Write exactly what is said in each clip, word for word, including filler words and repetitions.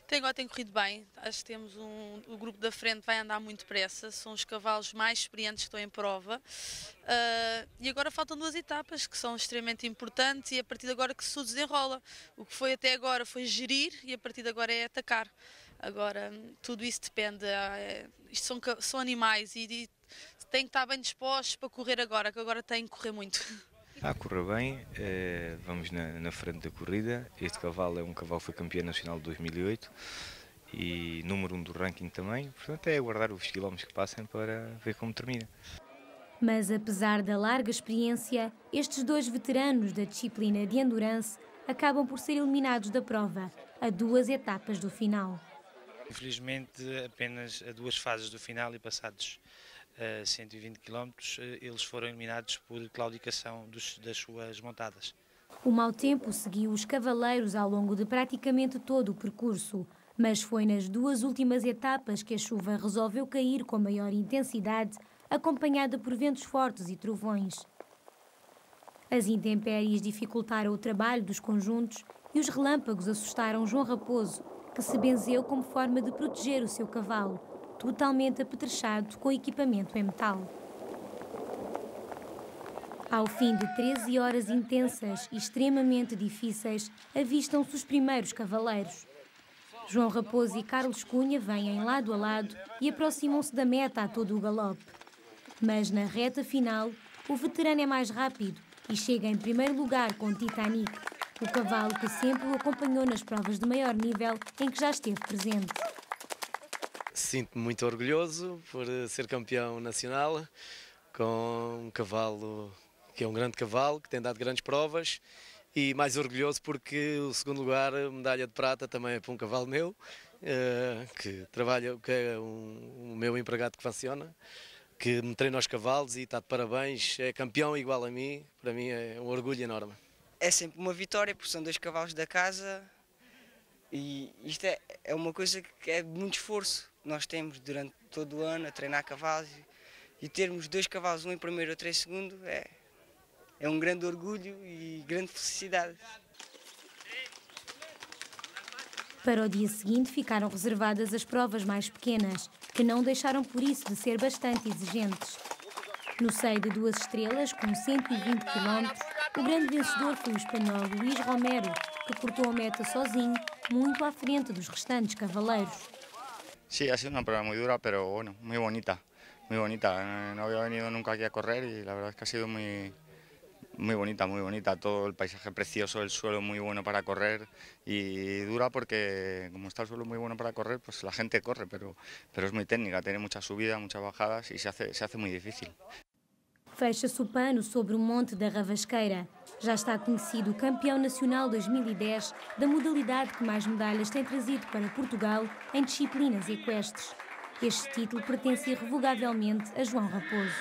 Até agora tem corrido bem, acho que temos um, o grupo da frente vai andar muito depressa, são os cavalos mais experientes que estão em prova uh, e agora faltam duas etapas que são extremamente importantes e a partir de agora que se desenrola. O que foi até agora foi gerir e a partir de agora é atacar. Agora tudo isso depende, é, isto são, são animais e, e têm que estar bem dispostos para correr agora, que agora têm que correr muito. Ah, correu bem, eh, vamos na, na frente da corrida. Este cavalo é um cavalo que foi campeão nacional de dois mil e oito e número um do ranking também, portanto é aguardar os quilómetros que passem para ver como termina. Mas apesar da larga experiência, estes dois veteranos da disciplina de endurance acabam por ser eliminados da prova, a duas etapas do final. Infelizmente, apenas a duas fases do final e passados uh, cento e vinte quilómetros, uh, eles foram eliminados por claudicação dos, das suas montadas. O mau tempo seguiu os cavaleiros ao longo de praticamente todo o percurso, mas foi nas duas últimas etapas que a chuva resolveu cair com maior intensidade, acompanhada por ventos fortes e trovões. As intempéries dificultaram o trabalho dos conjuntos e os relâmpagos assustaram João Raposo, que se benzeu como forma de proteger o seu cavalo, totalmente apetrechado com equipamento em metal. Ao fim de treze horas intensas e extremamente difíceis, avistam-se os primeiros cavaleiros. João Raposo e Carlos Cunha vêm lado a lado e aproximam-se da meta a todo o galope. Mas na reta final, o veterano é mais rápido e chega em primeiro lugar com Titanic, o cavalo que sempre o acompanhou nas provas de maior nível em que já esteve presente. Sinto-me muito orgulhoso por ser campeão nacional, com um cavalo que é um grande cavalo, que tem dado grandes provas, e mais orgulhoso porque o segundo lugar, a medalha de prata, também é para um cavalo meu, que trabalha, que é um, um meu empregado que funciona, que me treina aos cavalos e está de parabéns, é campeão igual a mim, para mim é um orgulho enorme. É sempre uma vitória, porque são dois cavalos da casa e isto é, é uma coisa que é de muito esforço. Nós temos durante todo o ano a treinar cavalos e, e termos dois cavalos, um em primeiro e outro em segundo, é, é um grande orgulho e grande felicidade. Para o dia seguinte ficaram reservadas as provas mais pequenas, que não deixaram por isso de ser bastante exigentes. No seio de duas estrelas, com cento e vinte quilómetros, o grande vencedor foi o espanhol Luís Romero, que cortou a meta sozinho, muito à frente dos restantes cavaleiros. Sí, ha sido una prueba muy dura, pero bueno, muy bonita, muy bonita. No había venido nunca aquí a correr y la verdad es que ha sido muy, muy bonita, muy bonita. Todo el paisaje precioso, el suelo muy bueno para correr y dura porque como está el suelo muy bueno para correr, pues la gente corre, pero, pero es muy técnica, tiene mucha subida, muchas bajadas y se hace, se hace muy difícil. Fecha-se o pano sobre o Monte da Ravasqueira. Já está conhecido o campeão nacional dois mil e dez da modalidade que mais medalhas tem trazido para Portugal em disciplinas equestres. Este título pertence irrevogavelmente a João Raposo.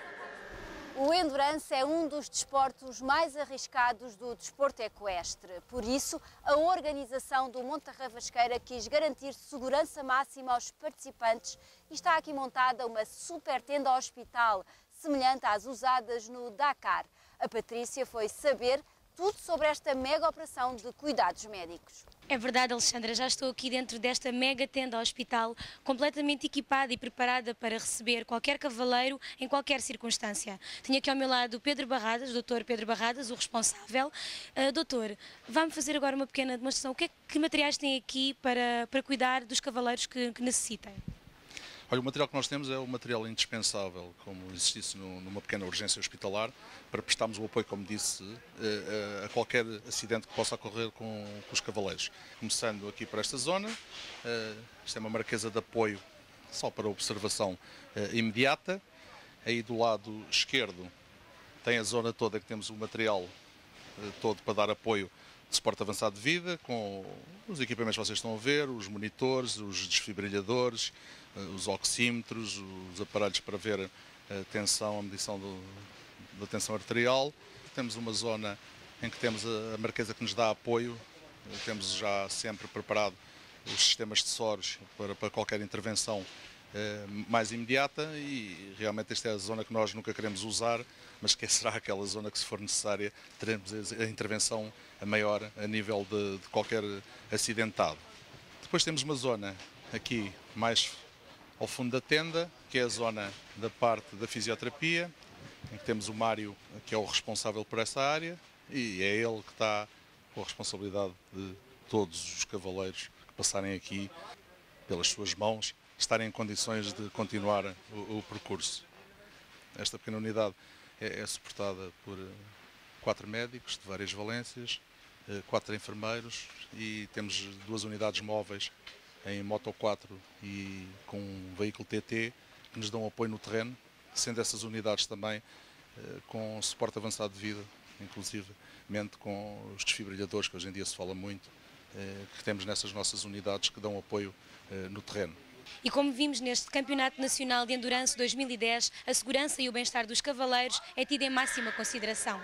O endurance é um dos desportos mais arriscados do desporto equestre. Por isso, a organização do Monte da Ravasqueira quis garantir segurança máxima aos participantes e está aqui montada uma super tenda hospital, semelhante às usadas no Dakar. A Patrícia foi saber tudo sobre esta mega operação de cuidados médicos. É verdade, Alexandra, já estou aqui dentro desta mega tenda hospital, completamente equipada e preparada para receber qualquer cavaleiro em qualquer circunstância. Tenho aqui ao meu lado o Pedro Barradas, o doutor Pedro Barradas, o responsável. Uh, doutor, vá-me fazer agora uma pequena demonstração. O que, é, que materiais tem aqui para, para cuidar dos cavaleiros que, que necessitem? Olha, o material que nós temos é o material indispensável, como existisse numa pequena urgência hospitalar, para prestarmos o apoio, como disse, a qualquer acidente que possa ocorrer com, com os cavaleiros. Começando aqui por esta zona, isto é uma marquesa de apoio só para observação imediata. Aí do lado esquerdo tem a zona toda que temos o material todo para dar apoio de suporte avançado de vida, com os equipamentos que vocês estão a ver, os monitores, os desfibrilhadores, os oxímetros, os aparelhos para ver a tensão, a medição do, da tensão arterial. Temos uma zona em que temos a marquesa que nos dá apoio, temos já sempre preparado os sistemas de soros para, para qualquer intervenção eh, mais imediata e realmente esta é a zona que nós nunca queremos usar, mas que será aquela zona que, se for necessária, teremos a intervenção a maior a nível de, de qualquer acidentado. Depois temos uma zona aqui mais ao fundo da tenda, que é a zona da parte da fisioterapia, em que temos o Mário, que é o responsável por essa área, e é ele que está com a responsabilidade de todos os cavaleiros que passarem aqui pelas suas mãos, estarem em condições de continuar o, o percurso. Esta pequena unidade é, é suportada por quatro médicos de várias valências, quatro enfermeiros e temos duas unidades móveis em Moto quatro e com um veículo T T que nos dão apoio no terreno, sendo essas unidades também com suporte avançado de vida, inclusivamente com os desfibrilhadores, que hoje em dia se fala muito, que temos nessas nossas unidades que dão apoio no terreno. E como vimos neste Campeonato Nacional de Endurance dois mil e dez, a segurança e o bem-estar dos cavaleiros é tida em máxima consideração.